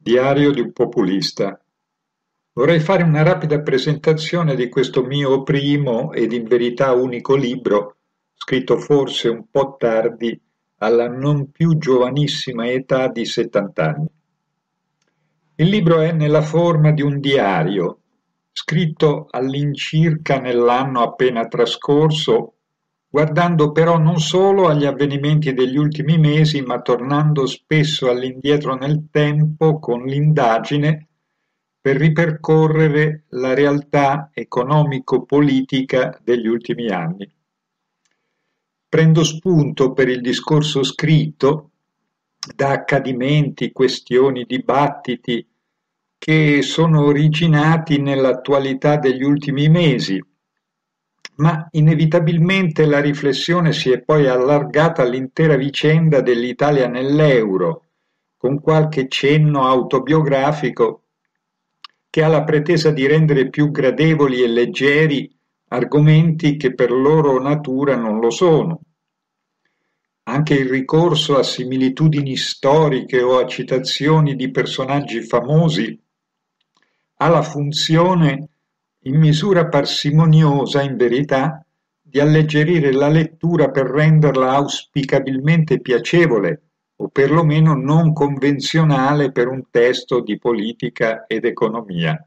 Diario di un populista. Vorrei fare una rapida presentazione di questo mio primo ed in verità unico libro, scritto forse un po' tardi, alla non più giovanissima età di 70 anni. Il libro è nella forma di un diario, scritto all'incirca nell'anno appena trascorso, guardando però non solo agli avvenimenti degli ultimi mesi, ma tornando spesso all'indietro nel tempo con l'indagine per ripercorrere la realtà economico-politica degli ultimi anni. Prendo spunto per il discorso scritto da accadimenti, questioni, dibattiti che sono originati nell'attualità degli ultimi mesi, ma inevitabilmente la riflessione si è poi allargata all'intera vicenda dell'Italia nell'euro, con qualche cenno autobiografico che ha la pretesa di rendere più gradevoli e leggeri argomenti che per loro natura non lo sono. Anche il ricorso a similitudini storiche o a citazioni di personaggi famosi ha la funzione, in misura parsimoniosa in verità, di alleggerire la lettura per renderla auspicabilmente piacevole o perlomeno non convenzionale per un testo di politica ed economia.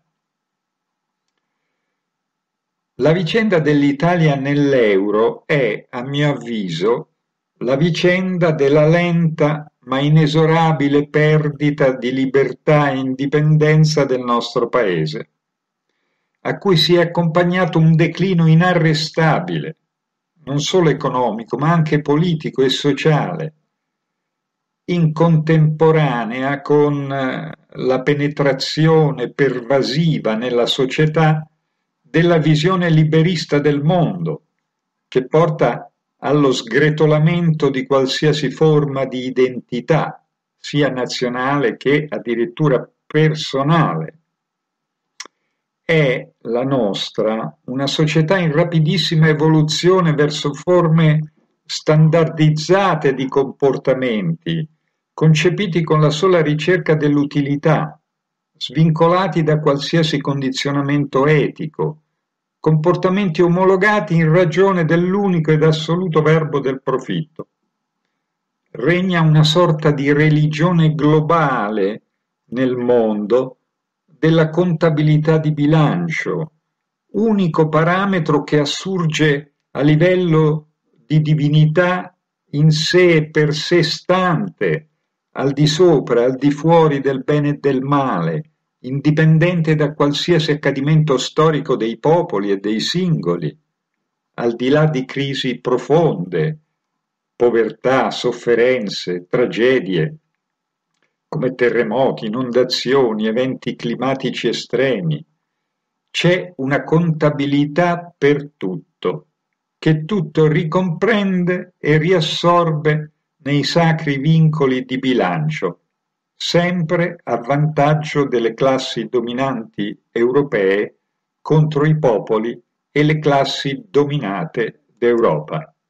La vicenda dell'Italia nell'euro è, a mio avviso, la vicenda della lenta ma inesorabile perdita di libertà e indipendenza del nostro Paese, a cui si è accompagnato un declino inarrestabile, non solo economico, ma anche politico e sociale, in contemporanea con la penetrazione pervasiva nella società della visione liberista del mondo, che porta allo sgretolamento di qualsiasi forma di identità, sia nazionale che addirittura personale. È la nostra una società in rapidissima evoluzione verso forme standardizzate di comportamenti, concepiti con la sola ricerca dell'utilità, svincolati da qualsiasi condizionamento etico, comportamenti omologati in ragione dell'unico ed assoluto verbo del profitto. Regna una sorta di religione globale nel mondo della contabilità di bilancio, unico parametro che assurge a livello di divinità in sé e per sé stante, al di sopra, al di fuori del bene e del male, indipendente da qualsiasi accadimento storico dei popoli e dei singoli, al di là di crisi profonde, povertà, sofferenze, tragedie, come terremoti, inondazioni, eventi climatici estremi. C'è una contabilità per tutto, che tutto ricomprende e riassorbe nei sacri vincoli di bilancio, sempre a vantaggio delle classi dominanti europee contro i popoli e le classi dominate d'Europa.